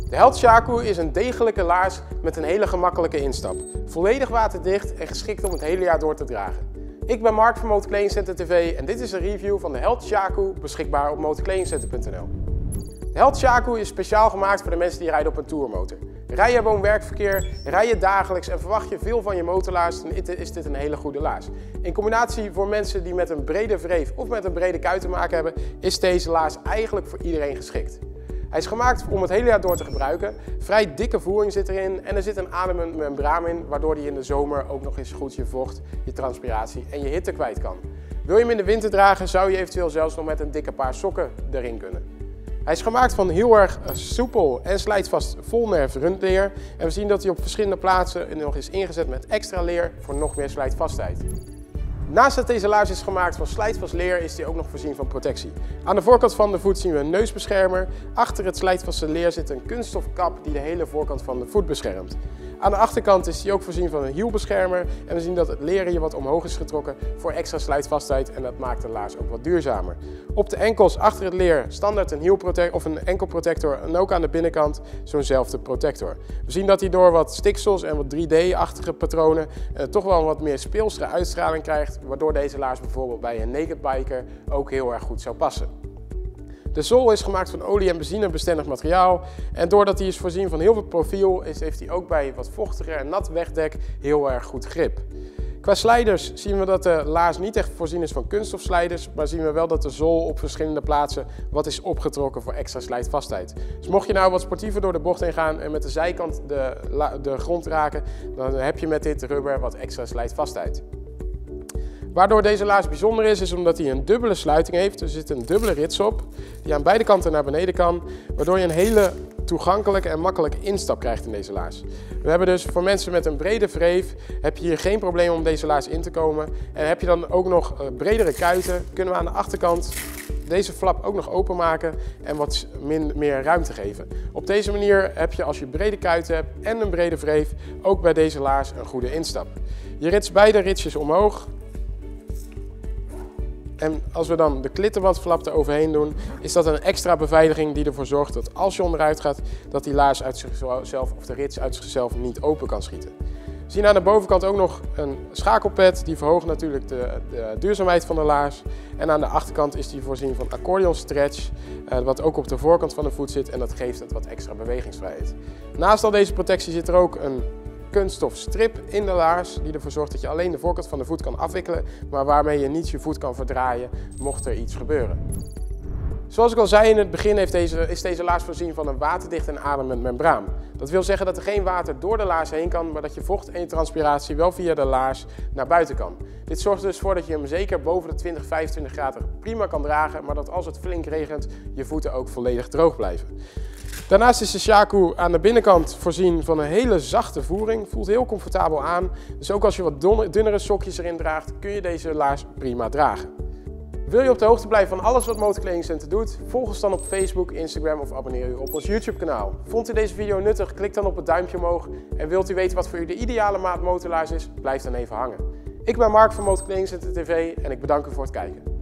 De Held Shaku is een degelijke laars met een hele gemakkelijke instap. Volledig waterdicht en geschikt om het hele jaar door te dragen. Ik ben Mark van Motorkledingcenter TV en dit is een review van de Held Shaku, beschikbaar op motorkledingcenter.nl. De Held Shaku is speciaal gemaakt voor de mensen die rijden op een tourmotor. Rij je woon-werkverkeer, rij je dagelijks en verwacht je veel van je motorlaars, dan is dit een hele goede laars. In combinatie voor mensen die met een brede wreef of met een brede kuit te maken hebben, is deze laars eigenlijk voor iedereen geschikt. Hij is gemaakt om het hele jaar door te gebruiken. Vrij dikke voering zit erin en er zit een ademend membraan in, waardoor hij in de zomer ook nog eens goed je vocht, je transpiratie en je hitte kwijt kan. Wil je hem in de winter dragen, zou je eventueel zelfs nog met een dikke paar sokken erin kunnen. Hij is gemaakt van heel erg soepel en slijtvast volnerf rundleer. En we zien dat hij op verschillende plaatsen nog is ingezet met extra leer voor nog meer slijtvastheid. Naast dat deze laars is gemaakt van slijtvast leer is hij ook nog voorzien van protectie. Aan de voorkant van de voet zien we een neusbeschermer. Achter het slijtvaste leer zit een kunststof kap die de hele voorkant van de voet beschermt. Aan de achterkant is hij ook voorzien van een hielbeschermer en we zien dat het leer hier wat omhoog is getrokken voor extra slijtvastheid en dat maakt de laars ook wat duurzamer. Op de enkels achter het leer standaard een enkelprotector en ook aan de binnenkant zo'nzelfde protector. We zien dat hij door wat stiksels en wat 3D-achtige patronen toch wel een wat meer speelsere uitstraling krijgt, waardoor deze laars bijvoorbeeld bij een naked biker ook heel erg goed zou passen. De zool is gemaakt van olie- en benzinebestendig materiaal en doordat hij is voorzien van heel veel profiel heeft hij ook bij wat vochtiger en nat wegdek heel erg goed grip. Qua slijders zien we dat de laars niet echt voorzien is van kunststofslijders, maar zien we wel dat de zool op verschillende plaatsen wat is opgetrokken voor extra slijtvastheid. Dus mocht je nou wat sportiever door de bocht heen gaan en met de zijkant de grond raken, dan heb je met dit rubber wat extra slijtvastheid. Waardoor deze laars bijzonder is omdat hij een dubbele sluiting heeft. Er zit een dubbele rits op die aan beide kanten naar beneden kan. Waardoor je een hele toegankelijke en makkelijke instap krijgt in deze laars. We hebben dus voor mensen met een brede wreef heb je hier geen probleem om deze laars in te komen. En heb je dan ook nog bredere kuiten, kunnen we aan de achterkant deze flap ook nog openmaken en wat meer ruimte geven. Op deze manier heb je als je brede kuiten hebt en een brede wreef ook bij deze laars een goede instap. Je rits beide ritsjes omhoog. En als we dan de klittenbandflap eroverheen doen, is dat een extra beveiliging die ervoor zorgt dat als je onderuit gaat, dat die laars uit zichzelf of de rits uit zichzelf niet open kan schieten. We zien aan de bovenkant ook nog een schakelpad, die verhoogt natuurlijk de duurzaamheid van de laars. En aan de achterkant is die voorzien van accordeon stretch, wat ook op de voorkant van de voet zit en dat geeft het wat extra bewegingsvrijheid. Naast al deze protectie zit er ook een kunststof strip in de laars die ervoor zorgt dat je alleen de voorkant van de voet kan afwikkelen, maar waarmee je niet je voet kan verdraaien mocht er iets gebeuren. Zoals ik al zei in het begin is deze laars voorzien van een waterdicht en ademend membraan. Dat wil zeggen dat er geen water door de laars heen kan, maar dat je vocht en je transpiratie wel via de laars naar buiten kan. Dit zorgt er dus voor dat je hem zeker boven de 20-25 graden prima kan dragen, maar dat als het flink regent je voeten ook volledig droog blijven. Daarnaast is de Shaku aan de binnenkant voorzien van een hele zachte voering, voelt heel comfortabel aan. Dus ook als je wat dunnere sokjes erin draagt, kun je deze laars prima dragen. Wil je op de hoogte blijven van alles wat Motorkledingcenter doet? Volg ons dan op Facebook, Instagram of abonneer u op ons YouTube kanaal. Vond u deze video nuttig? Klik dan op het duimpje omhoog. En wilt u weten wat voor u de ideale maat motorlaars is? Blijf dan even hangen. Ik ben Mark van Motorkledingcenter TV en ik bedank u voor het kijken.